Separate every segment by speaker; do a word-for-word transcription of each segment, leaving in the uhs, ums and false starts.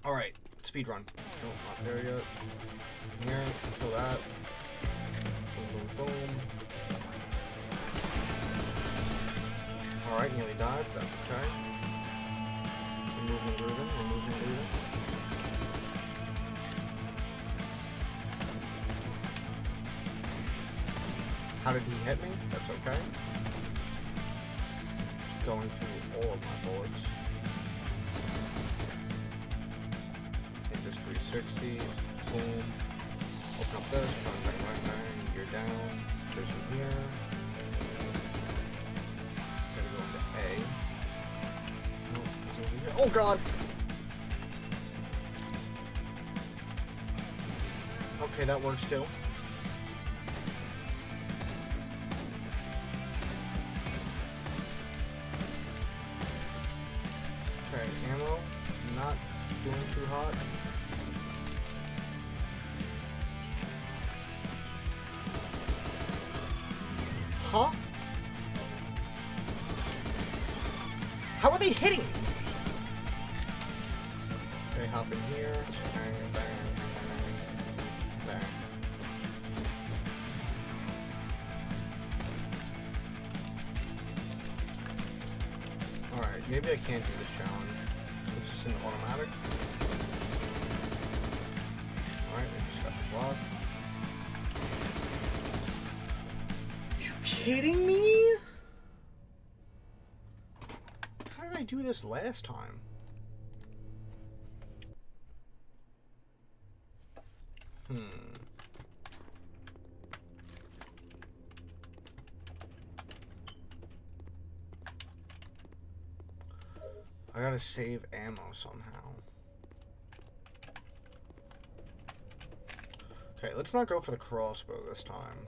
Speaker 1: Alright, speed run. Oh, not there yet. Here, kill that. Boom, boom, boom. Alright, nearly died. That's okay. We're moving, moving, we're moving, moving. How did he hit me? That's okay. Just going through all of my bullets. Hit this three sixty. Boom. Open up this. Bang, bang, bang, bang. You're down. There's some here. Gotta go into A. Oh, he's over here. Oh god! Okay, that works too. Okay, ammo. Not doing too hot. Huh? How are they hitting me? Okay, hop in here. Bang, bang, bang, bang. Alright, maybe I can't do this challenge. It's just an automatic. Alright, I just got the block. You kidding me? How did I do this last time? Hmm. I gotta save ammo somehow. Okay, let's not go for the crossbow this time.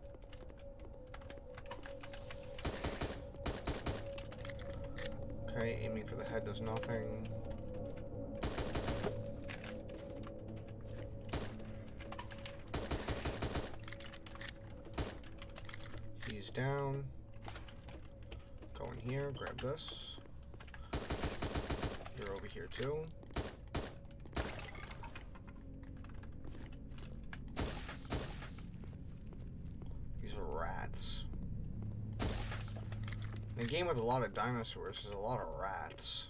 Speaker 1: Okay, aiming for the head does nothing. He's down. Go in here, grab this. You're over here too. These are rats. In a game with a lot of dinosaurs, there's a lot of rats.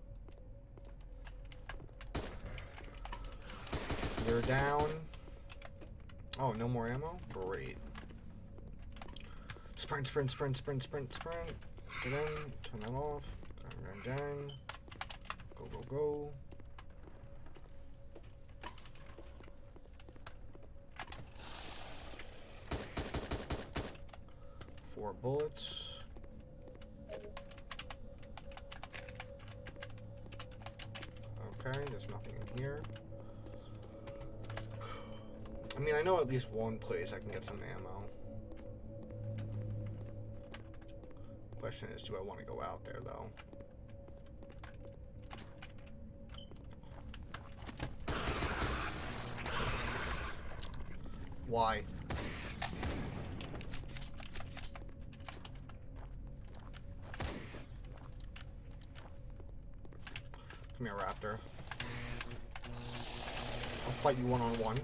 Speaker 1: You're down. Oh, no more ammo? Great. Sprint, sprint, sprint, sprint, sprint, sprint. Get in, turn that off. Gang, gang, gang. Go, go, go. Four bullets. Okay, there's nothing in here. I mean, I know at least one place I can get some ammo. Question is, do I want to go out there, though? Why? Come here, Raptor. I'll fight you one-on-one.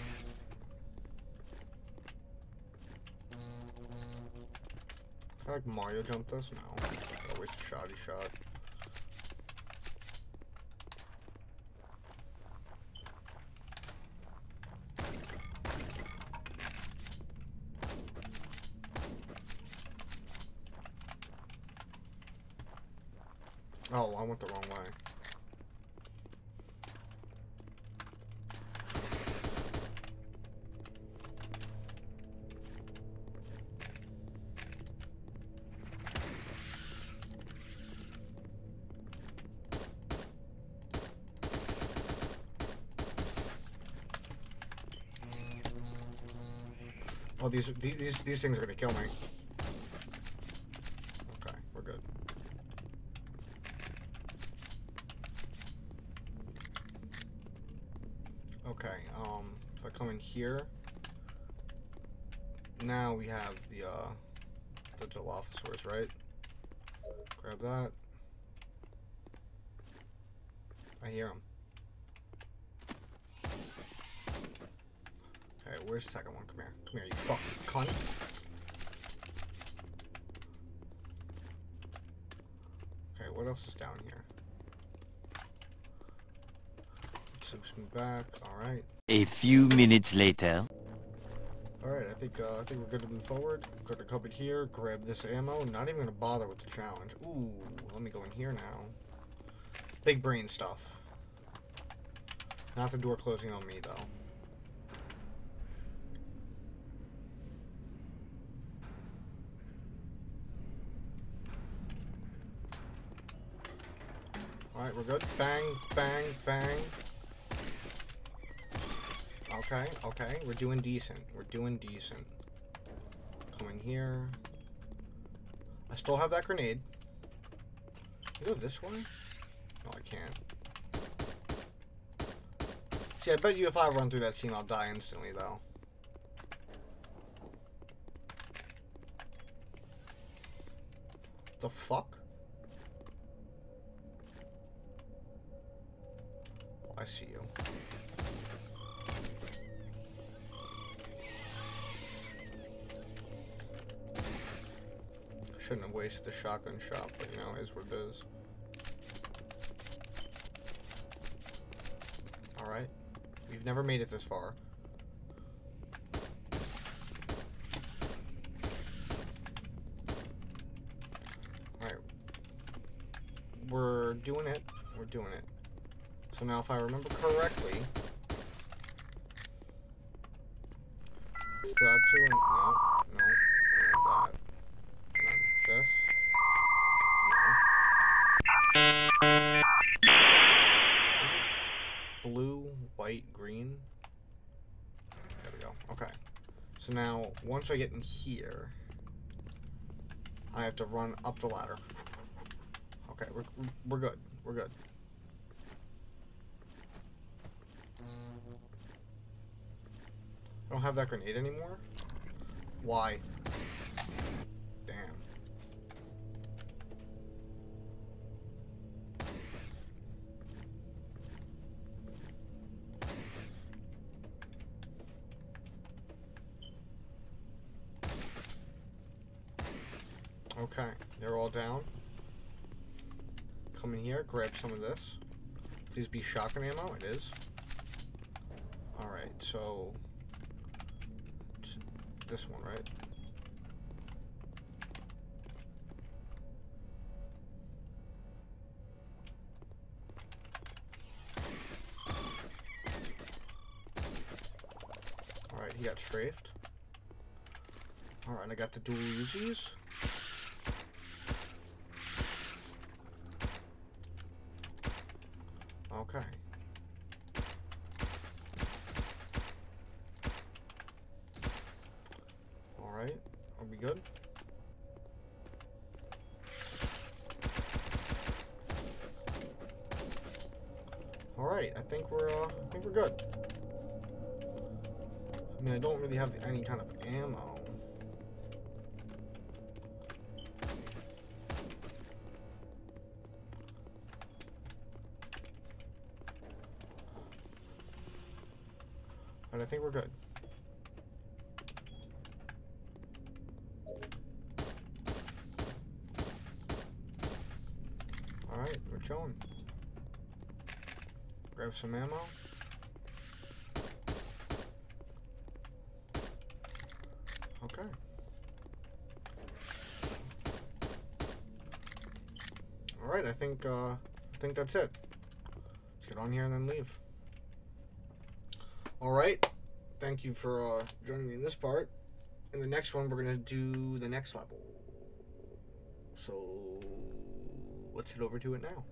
Speaker 1: I like Mario jump this? No. I waste a shoddy shot. Oh, I went the wrong way. Oh, these these these things are gonna kill me. Okay, we're good. Okay, um, if I come in here, now we have the uh, the Dilophosaurus, right? Grab that. I hear him. Alright, where's the second one? Come here. Come here, you fucking cunt. Okay, what else is down here? Zips me back. Alright.
Speaker 2: A few minutes later.
Speaker 1: Alright, I think uh, I think we're good to move forward. Go to cupboard here, grab this ammo. Not even gonna bother with the challenge. Ooh, let me go in here now. Big brain stuff. Not the door closing on me though. Alright, we're good. Bang, bang, bang. Okay, okay, we're doing decent. We're doing decent. Come in here. I still have that grenade. Can I go this way? No, I can't. See, I bet you if I run through that scene, I'll die instantly, though. The fuck? Oh, I see you. Shouldn't have wasted the shotgun shot, but you know, it is what it is. Alright. We've never made it this far. Alright. We're doing it. We're doing it. So now if I remember correctly, it's that two and no, no, no, that. This. No. Is it blue, white, green? There we go. Okay. So now, once I get in here, I have to run up the ladder. Okay, we're, we're good. We're good. I don't have that grenade anymore? Why? Damn. Okay, they're all down. Come in here, grab some of this. Please be shotgun ammo. It is. Alright, so... this one, right? Alright, he got strafed. Alright, I got the dual Uzis. Okay. Alright, are we good? Alright, I think we're uh, I think we're good. I mean, I don't really have any kind of ammo. But I think we're good. Alright, we're chilling. Grab some ammo. Okay. Alright, I think uh I think that's it. Let's get on here and then leave. Alright, thank you for uh, joining me in this part. In the next one, we're going to do the next level. So, let's head over to it now.